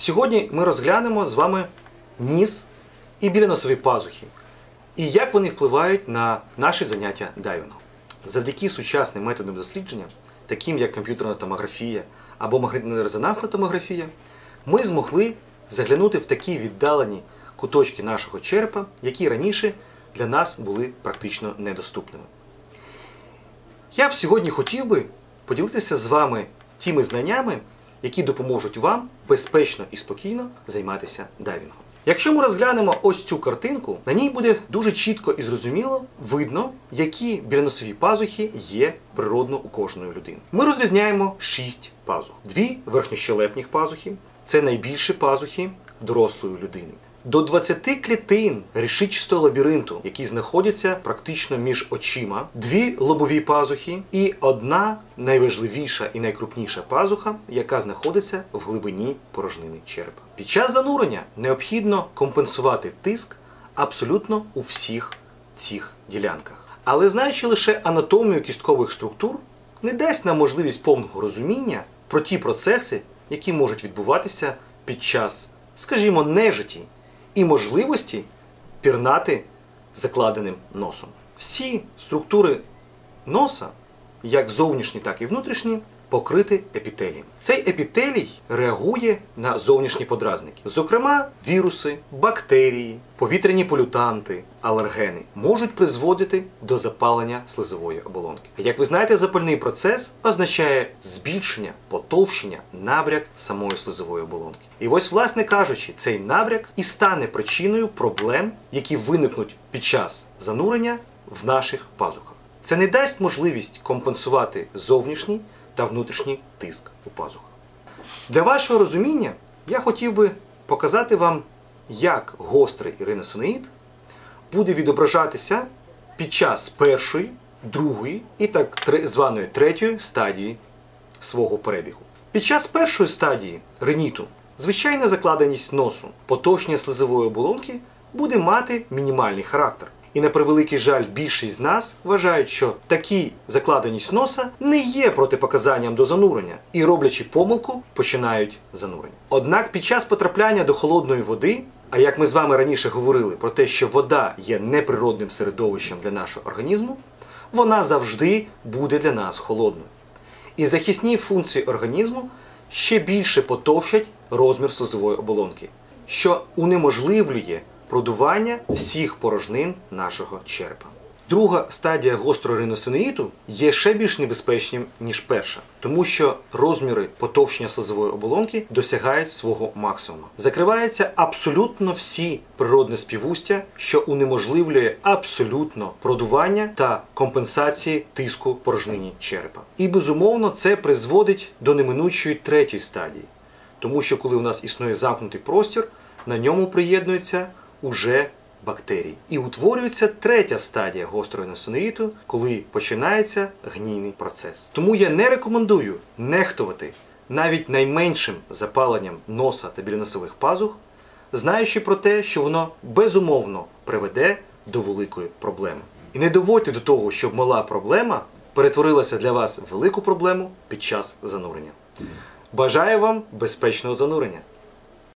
Сьогодні ми розглянемо з вами ніс і біленосові пазухи, і як вони впливають на наші заняття дайвінгом. Завдяки сучасним методам дослідження, таким як комп'ютерна томографія або магнітно-резонансна томографія, ми змогли заглянути в такі віддалені куточки нашого черепа, які раніше для нас були практично недоступними. Я б сьогодні хотів би поділитися з вами тими знаннями, які допоможуть вам безпечно і спокійно займатися дайвінгом. Якщо ми розглянемо ось цю картинку, на ній буде дуже чітко і зрозуміло видно, які біленосові пазухи є природно у кожної людини. Ми розрізняємо 6 пазух. 2 верхньощелепних пазухи – це найбільші пазухи дорослої людини. До 20 клітин решітчастого лабіринту, які знаходяться практично між очима, 2 лобові пазухи і одна найважливіша і найкрупніша пазуха, яка знаходиться в глибині порожнини черепа. Під час занурення необхідно компенсувати тиск абсолютно у всіх цих ділянках. Але знаючи лише анатомію кісткових структур, не дасть нам можливість повного розуміння про ті процеси, які можуть відбуватися під час, скажімо, нежиті і можливості пірнати закладеним носом. Всі структури носа, як зовнішні, так і внутрішні, покриті епітелієм. Цей епітелій реагує на зовнішні подразники. Зокрема, віруси, бактерії, повітряні полютанти, алергени можуть призводити до запалення слизової оболонки. Як ви знаєте, запальний процес означає збільшення, потовщення, набряк самої слизової оболонки. І ось, власне кажучи, цей набряк і стане причиною проблем, які виникнуть під час занурення в наших пазухах. Це не дасть можливість компенсувати зовнішній та внутрішній тиск у пазухах. Для вашого розуміння я хотів би показати вам, як гострий риносинеїд буде відображатися під час першої, другої і так званої третьої стадії свого перебігу. Під час першої стадії риніту звичайна закладеність носу, потовщення слизової оболонки буде мати мінімальний характер. І на превеликий жаль, більшість з нас вважають, що такі закладеність носа не є протипоказанням до занурення і, роблячи помилку, починають занурення. Однак під час потрапляння до холодної води, а як ми з вами раніше говорили про те, що вода є неприродним середовищем для нашого організму, вона завжди буде для нас холодною. І захисні функції організму ще більше потовщать розмір слизової оболонки, що унеможливлює продування всіх порожнин нашого черепа. Друга стадія гострого риносинеїту є ще більш небезпечним, ніж перша, тому що розміри потовщення слизової оболонки досягають свого максимуму. Закриваються абсолютно всі природні співустя, що унеможливлює абсолютно продування та компенсації тиску порожнині черепа. І безумовно це призводить до неминучої третьої стадії, тому що коли у нас існує замкнутий простір, на ньому приєднується уже бактерії. І утворюється третя стадія гострого риносинеїту, коли починається гнійний процес. Тому я не рекомендую нехтувати навіть найменшим запаленням носа та біленосових пазух, знаючи про те, що воно безумовно приведе до великої проблеми. І не доводьте до того, щоб мала проблема перетворилася для вас в велику проблему під час занурення. Бажаю вам безпечного занурення!